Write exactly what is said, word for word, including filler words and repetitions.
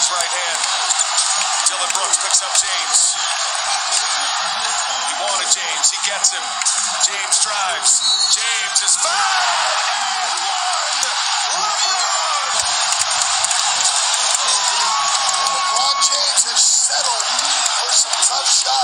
his right hand. Dylan Brooks picks up James. He wanted James. He gets him. James drives. James is fouled. Lebron. LeBron James has settled for some tough shots.